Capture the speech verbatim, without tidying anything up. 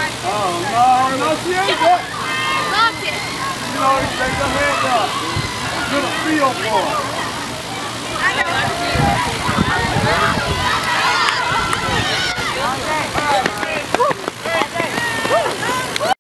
Oh no, no, she ain't that. Lock it. You know, take her hands up. Get a feel for it.